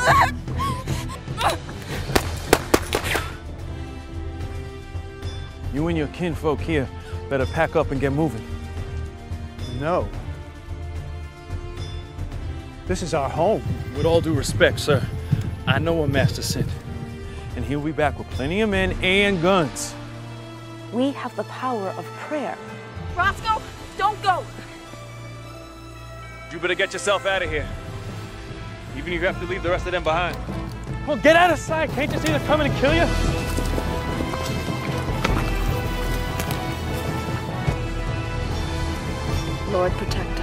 You and your kinfolk here better pack up and get moving. No. This is our home. With all due respect, sir, I know where Master sent, and he'll be back with plenty of men and guns. We have the power of prayer. Roscoe, don't go! You better get yourself out of here, even if you have to leave the rest of them behind. Well, get out of sight. Can't you see they're coming to kill you? Lord, protect